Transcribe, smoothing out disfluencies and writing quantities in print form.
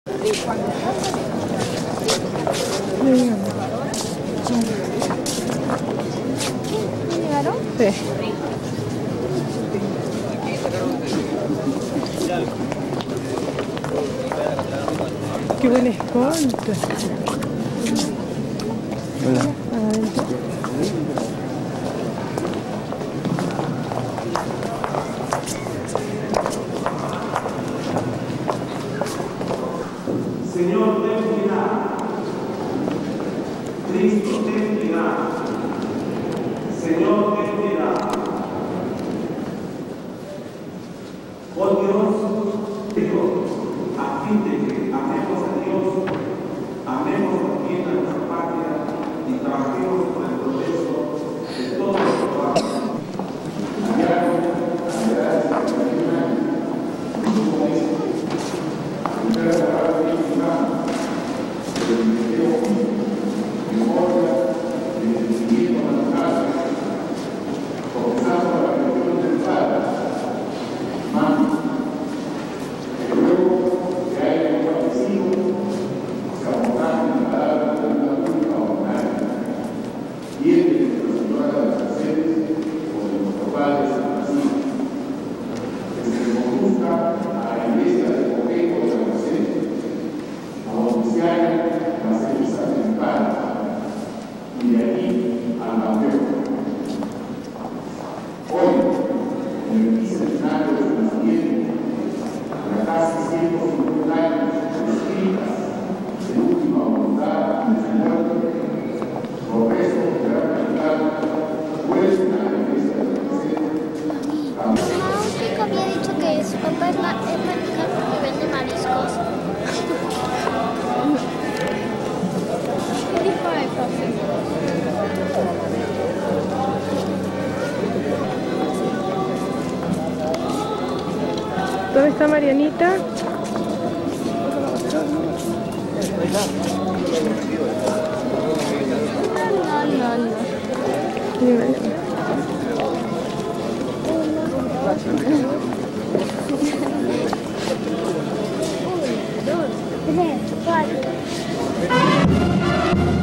¿Llegaron? Sí. Qué buena escolta. Hola. Adentro. Señor, ten piedad. Cristo, ten piedad. Señor, ten piedad. Oh Dios, digo, a fin de que amemos a Dios, amemos también a nuestra patria y trabajemos por el progreso de todos los trabajos. Chico había dicho que su papá es marica porque vende mariscos. ¿Qué dijo eso? ¿Dónde está Marianita? No. Dime. 1, 2, 3, 4.